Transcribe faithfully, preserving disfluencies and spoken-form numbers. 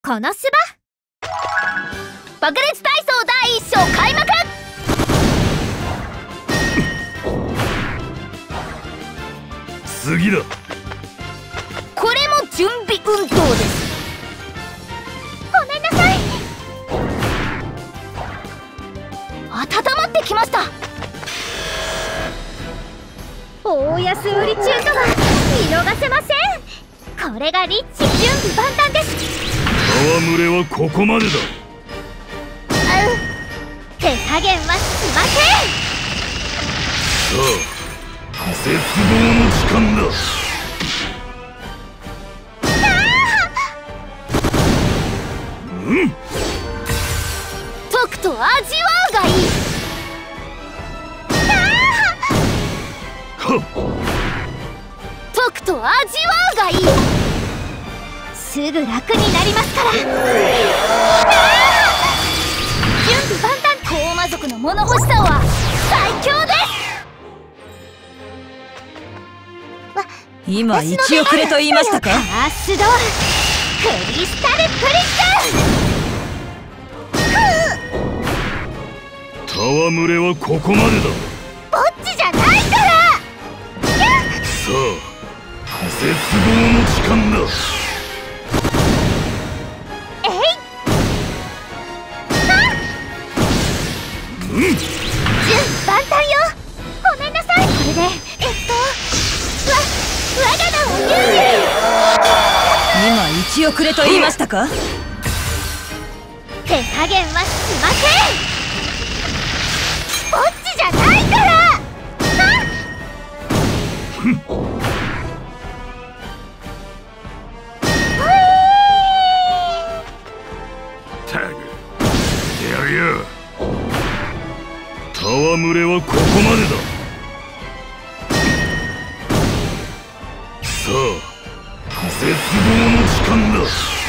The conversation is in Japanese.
このスバ爆裂体操第一章開幕。 次だ。 これも準備運動です。ごめんなさい。温まってきました。大安売り中とは見逃せません。これがリッチ準備万端です。 戯れはここまでだ。 手加減はしません。 さあ、絶望の時間だ。うん、 とくと味わうがいい。 はっ、 とくと味わうがいい。すぐ楽になりますから。準備万端。高魔族の物欲しさは最強です。わ、 今一遅れと言いましたか。 カースドクリスタルプリッツ。 戯れはここまでだ。 ぼっちじゃないから。 さあ、絶望の時間だ。 えい。 うん、 準備万端よ。ごめんなさい。これでえっとわ我が名を言うに。 今一遅れと言いましたか。 手加減はしません。ぼっちじゃないから。 タグやるよ。戯れはここまでだ。さあ、絶望の時間だ。